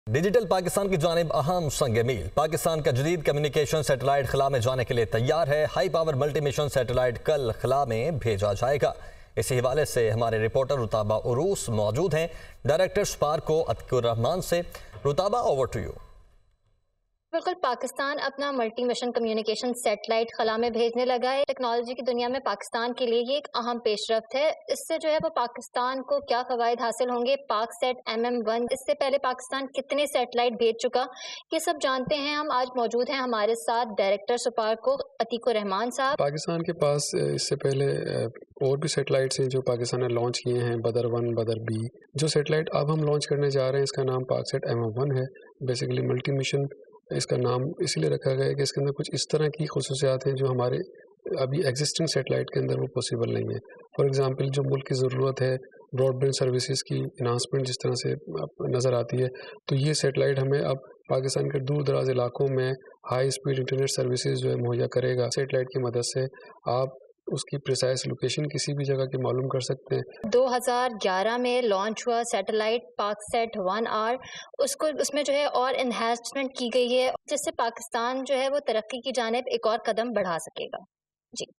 Digital Pakistan کی جانب اہم سنگ میل۔ پاکستان کا جدید کمیونیکیشن سیٹلائٹ خلا میں جانے کے لیے تیار ہے۔ High power multi mission satellite کل خلا میں بھیجا جائے گا۔ اسی حوالے سے ہمارے رپورٹر رتابہ عروس موجود ہیں ڈائریکٹر سپارکو عتیق الرحمان سے۔ Rutaba, over to you. بالکل، پاکستان اپنا ملٹی مشن کمیونیکیشن سیٹلائٹ خلا میں بھیجنے لگا ہے۔ ٹیکنالوجی کی دنیا میں پاکستان کے لیے یہ ایک اہم پیش رفت ہے۔ اس سے جو ہے وہ پاکستان کو کیا فوائد حاصل ہوں گے؟ پاک سیٹ MM1 اس سے پہلے پاکستان کتنے سیٹلائٹ بھیج چکا، یہ سب جانتے ہیں ہم۔ آج موجود ہیں ہمارے ساتھ ڈائریکٹر سپارکو عتیق الرحمان صاحب۔ پاکستان کے پاس اس سے پہلے اور بھی سیٹلائٹس ہیں جو پاکستان نے لانچ کیے ہیں، بدر 1، بدر B۔ جو سیٹلائٹ اب ہم لانچ کرنے جا رہے ہیں اس کا نام پاک سیٹ MM1 ہے۔ بیسیکلی ملٹی مشن اس کا نام اس لیے رکھا گیا ہے کہ اس کے اندر کچھ اس طرح کی خصوصیات ہیں جو ہمارے ابھی ایگزسٹنگ سیٹلائٹ کے اندر وہ پاسبل نہیں ہے۔ فار ایگزامپل، جو ملک کی ضرورت ہے براڈ بینڈ سروسز کی انہانسمنٹ جس طرح سے نظر آتی ہے، تو یہ سیٹلائٹ ہمیں اب پاکستان کے دور دراز علاقوں میں ہائی اسپیڈ انٹرنیٹ سروسز جو ہے مہیا کرے گا۔ سیٹلائٹ کی مدد سے آپ اس کی پریسائز لوکیشن کسی بھی جگہ کی معلوم کر سکتے ہیں۔ 2011 میں لانچ ہوا سیٹلائٹ پاک سیٹ 1R، اس میں جو ہے اور انہینسمنٹ کی گئی ہے جس سے پاکستان جو ہے وہ ترقی کی جانب ایک اور قدم بڑھا سکے گا۔ جی